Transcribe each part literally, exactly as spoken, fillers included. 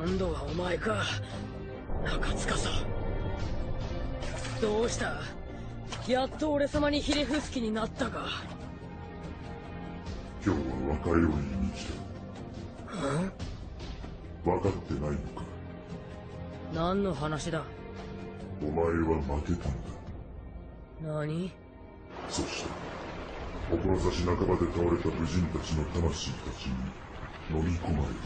今度はお前か、中塚さん。どうした？やっと俺様にひれ伏す気になったか。 今日は和解を言いに来た。 ん？ 分かってないのか。 何の話だ？ お前は負けたのだ。 何？ そして志半ばで倒れた武人たちの魂たちに飲み込まれる。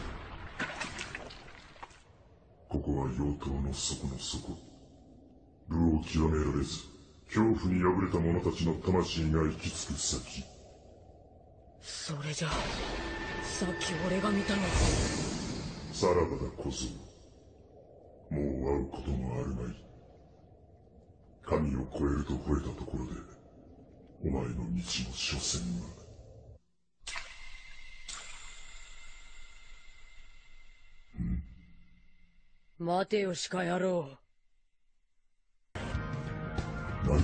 ここは妖刀の底の底。武を極められず恐怖に敗れた者たちの魂が行き着く先。 それじゃさっき俺が見たのは。 さらばだ小僧。もう会うこともあるまい。神を超えると吠えたところでお前の道も所詮は。 待てよ鹿野郎。 何だ。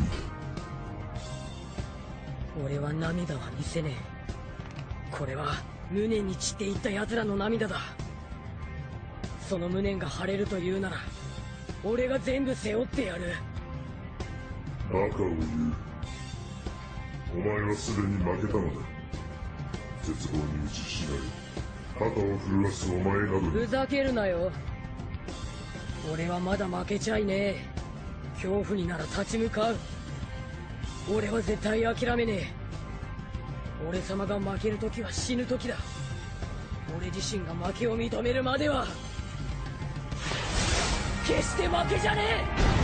俺は涙は見せねえ。これは無念に散っていった奴らの涙だ。その無念が晴れるというなら俺が全部背負ってやる。 バカを言う。お前はすでに負けたのだ。絶望に打ちひしがれ肩を震わすお前などに。 ふざけるなよ。俺はまだ負けちゃいねえ。恐怖になら立ち向かう。俺は絶対諦めねえ。俺様が負ける時は死ぬ時だ。俺自身が負けを認めるまでは決して負けじゃねえ。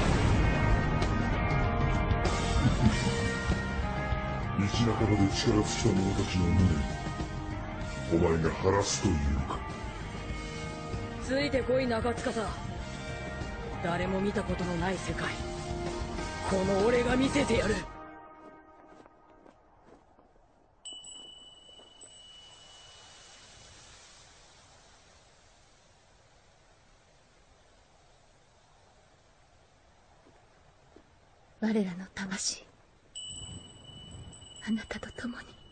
道半ばで力尽きた者たちの無念、お前が晴らすというのか。 ついてこい中塚さん。誰も見たことのない世界、この俺が見せてやる。 我らの魂、あなたと共に。